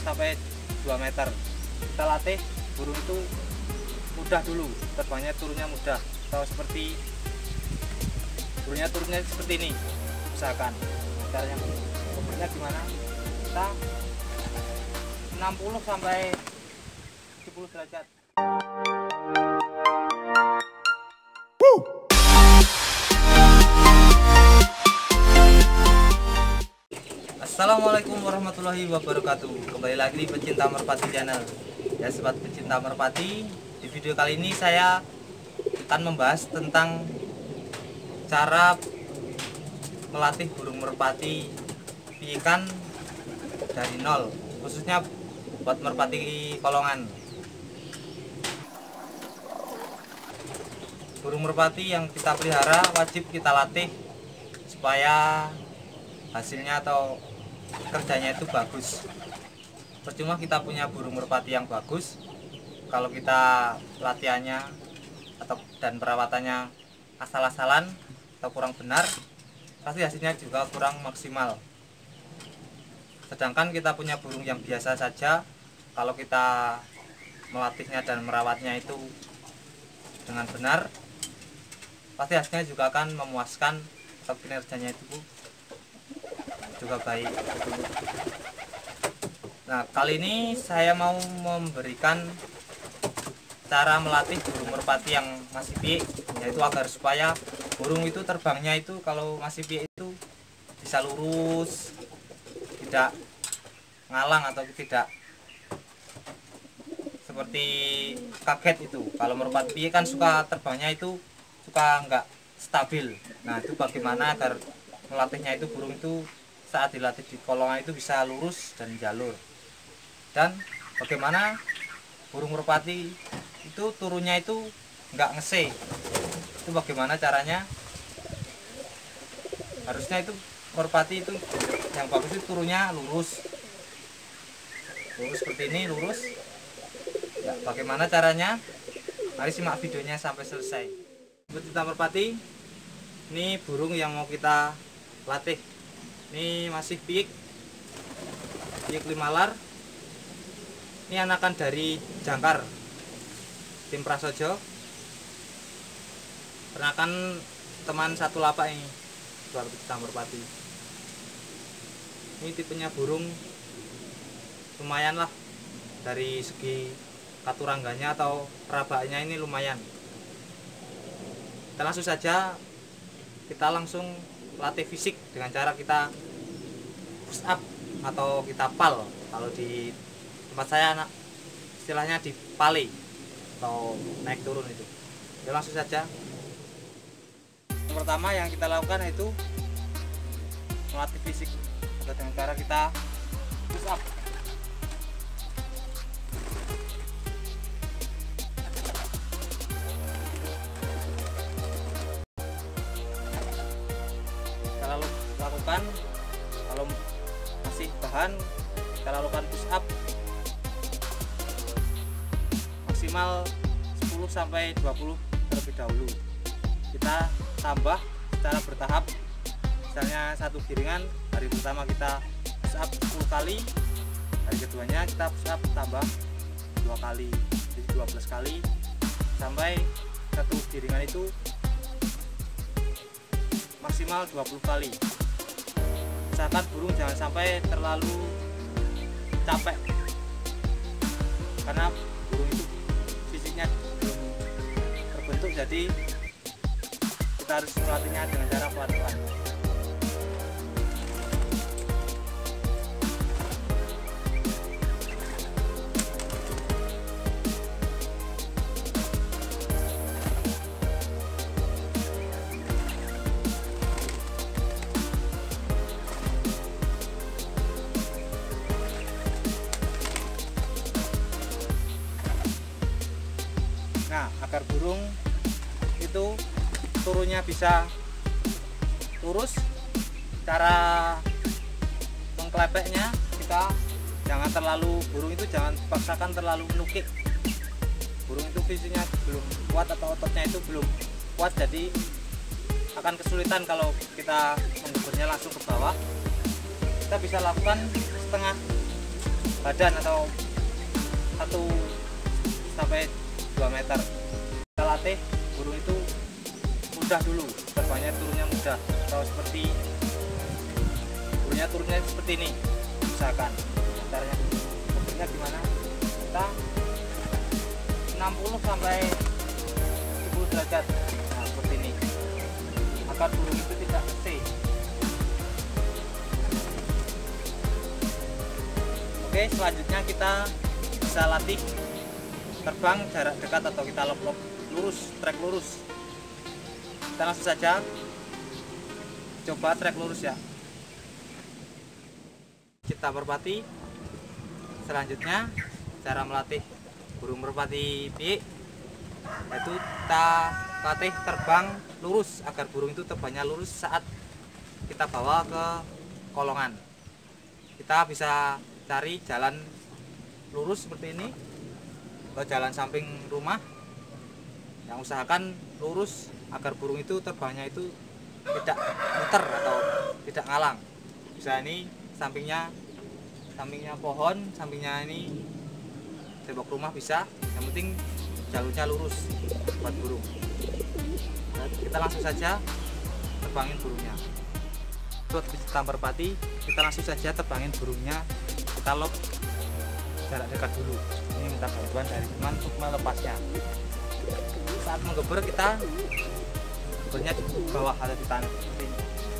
sampai 2 meter. Kita latih burung itu mudah dulu, terbangnya turunnya mudah, atau seperti burungnya turunnya seperti ini. Usahakan caranya burungnya gimana, kita 60 sampai 70 derajat. Assalamualaikum warahmatullahi wabarakatuh. Kembali lagi di Pecinta Merpati Channel. Ya sobat pecinta merpati, di video kali ini saya akan membahas tentang cara melatih burung merpati piikan dari nol, khususnya buat merpati kolongan. Burung merpati yang kita pelihara wajib kita latih supaya hasilnya atau kerjanya itu bagus. Percuma kita punya burung merpati yang bagus kalau kita latihannya dan perawatannya asal-asalan atau kurang benar, pasti hasilnya juga kurang maksimal. Sedangkan kita punya burung yang biasa saja, kalau kita melatihnya dan merawatnya itu dengan benar, pasti hasilnya juga akan memuaskan atau kinerjanya itu juga baik. Nah, kali ini saya mau memberikan cara melatih burung merpati yang masih piik, yaitu agar supaya burung itu terbangnya itu kalau masih piik itu bisa lurus, tidak ngalang atau tidak seperti kaget itu. Kalau merpati piik kan suka terbangnya itu suka nggak stabil. Nah, itu bagaimana agar melatihnya itu burung itu saat dilatih di kolongan itu bisa lurus dan jalur. Dan bagaimana burung merpati itu turunnya itu nggak ngese, itu bagaimana caranya. Harusnya itu merpati itu yang bagus itu turunnya lurus seperti ini, lurus ya. Bagaimana caranya? Mari simak videonya sampai selesai. Pecinta merpati, ini burung yang mau kita latih. Ini masih piik 5 lar. Ini anakan dari jangkar tim Prasojo, penakan teman satu lapak ini, suara pecinta merpati. Ini tipenya burung lumayan lah, dari segi katurangganya atau perabaknya ini lumayan. Kita langsung saja, kita langsung latih fisik dengan cara kita push up atau kita pal. Kalau di tempat saya istilahnya di pale atau naik turun itu. Ya, langsung saja. Yang pertama yang kita lakukan itu melatih fisik dengan cara kita push up. Kita lakukan, kalau masih tahan, kita lakukan push up maksimal 10 sampai 20 terlebih dahulu. Kita tambah secara bertahap. Misalnya satu giringan, hari pertama kita push up 10 kali, hari keduanya kita push up tambah 2 kali, jadi 12 kali, sampai satu giringan itu maksimal 20 kali. Usahakan burung jangan sampai terlalu capek, karena burung itu fisiknya belum terbentuk, jadi kita harus melatihnya dengan cara pelan-pelan. Nah, agar burung itu turunnya bisa lurus, cara mengklepeknya kita jangan terlalu, burung itu jangan paksakan terlalu menukik. Burung itu fisiknya belum kuat atau ototnya itu belum kuat, jadi akan kesulitan kalau kita menggeburnya langsung ke bawah. Kita bisa lakukan setengah badan atau 1 sampai 2 meter. Kita latih burung itu mudah dulu, terbangnya turunnya mudah, atau seperti burungnya turunnya seperti ini. Usahakan caranya burungnya gimana, kita 60 sampai 70 derajat, nah seperti ini, agar burung itu tidak stay. Oke, selanjutnya kita bisa latih terbang jarak dekat atau kita lop-lop lurus, trek lurus. Kita langsung saja coba trek lurus ya. Kita merpati. Selanjutnya cara melatih burung merpati piik yaitu kita latih terbang lurus agar burung itu terbangnya lurus saat kita bawa ke kolongan. Kita bisa cari jalan lurus seperti ini atau jalan samping rumah, yang usahakan lurus agar burung itu terbangnya itu tidak muter atau tidak ngalang. Bisa ini sampingnya pohon, sampingnya ini tembok rumah bisa, yang penting jalurnya lurus buat burung. Nah, kita langsung saja terbangin burungnya. Buat kita merpati, kita langsung saja terbangin burungnya. Kita lock jarak dekat dulu. Ini minta bantuan dari teman untuk melepasnya. Saat menggeber, kita gebernya di bawah atau di tanah seperti ini.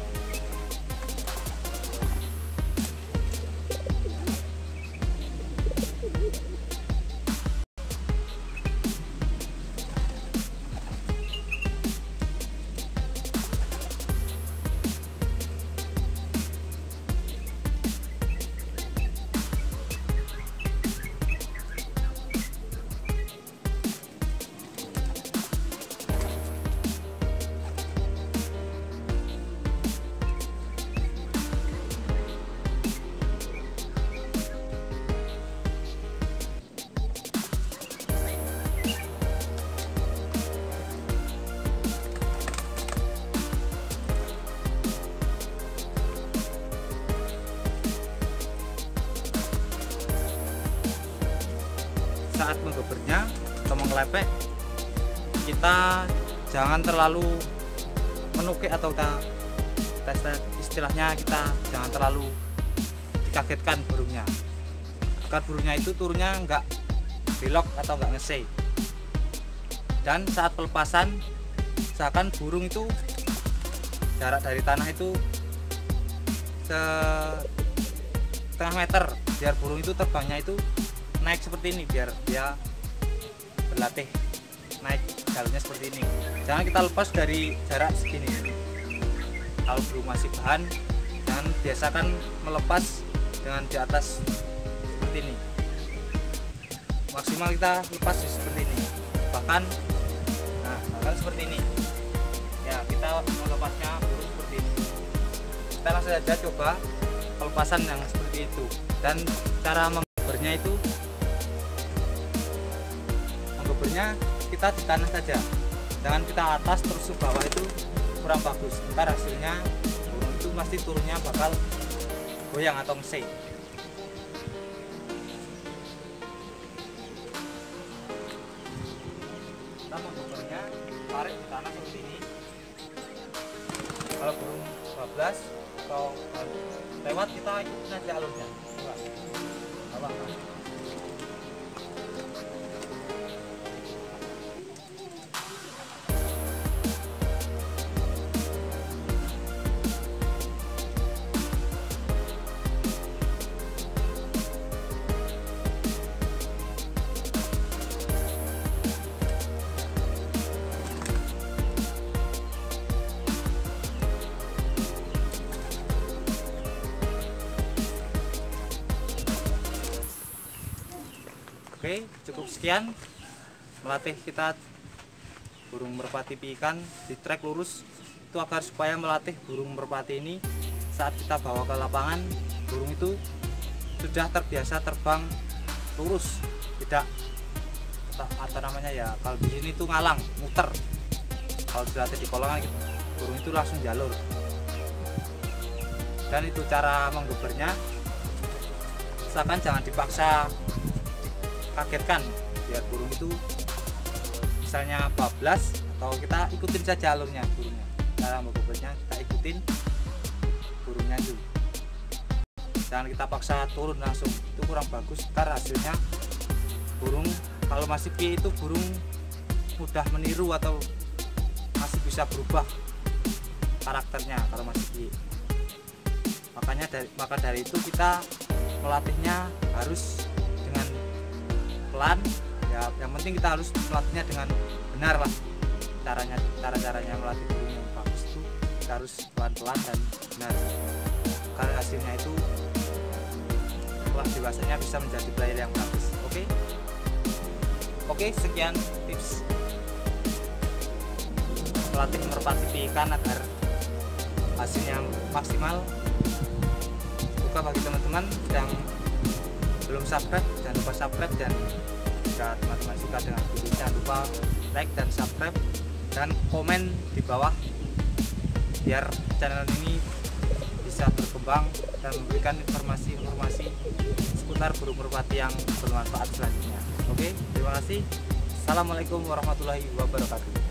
Saat menggebernya atau mengelepek, kita jangan terlalu menukik atau istilahnya kita jangan terlalu dikagetkan burungnya, agar burungnya itu turunnya nggak belok atau nggak ngesei. Dan saat pelepasan, usahakan burung itu jarak dari tanah itu setengah meter, biar burung itu terbangnya itu naik seperti ini, biar dia berlatih naik jalurnya seperti ini. Jangan kita lepas dari jarak segini. Kalau burung masih bahan, jangan biasakan melepas dengan di atas seperti ini. Maksimal kita lepas seperti ini. Bahkan seperti ini. Ya, kita melepasnya burung seperti ini. Kita langsung saja coba pelepasan yang seperti itu. Dan cara menggebernya itu, kita di tanah saja, jangan kita atas terus ke bawah, itu kurang bagus. Ntar hasilnya burung itu pasti turunnya bakal goyang atau ngesei. Kita menggebernya tarik di tanah seperti ini. Kalau burung 12 atau lewat, kita ikutin aja alurnya. Oke, cukup sekian melatih kita burung merpati piikan di trek lurus. Itu agar supaya melatih burung merpati ini saat kita bawa ke lapangan, burung itu sudah terbiasa terbang lurus, tidak atau namanya ya, kalau di sini tuh ngalang, muter. Kalau dilatih di kolongan gitu, burung itu langsung jalur. Dan itu cara menggebernya. usahakan jangan dipaksa, kagetkan, biar burung itu misalnya bablas atau kita ikutin saja alurnya burungnya. Cara membobotnya kita ikutin burungnya itu, jangan kita paksa turun langsung, itu kurang bagus. Karena hasilnya burung kalau masih piye itu burung mudah meniru atau masih bisa berubah karakternya kalau masih piye. Maka dari itu kita melatihnya harus dengan pelan ya, yang penting kita harus melatihnya dengan benar lah. Caranya melatih burung yang bagus itu kita harus pelan-pelan dan benar, karena hasilnya itu setelah dewasanya bisa menjadi player yang bagus. Oke, sekian tips melatih merpati ikan agar hasilnya maksimal. Semoga bagi teman-teman yang belum subscribe, jangan lupa subscribe, dan jika teman-teman suka dengan video jangan lupa like dan subscribe dan komen di bawah biar channel ini bisa berkembang dan memberikan informasi-informasi seputar burung merpati yang bermanfaat selanjutnya. Oke, terima kasih. Assalamualaikum warahmatullahi wabarakatuh.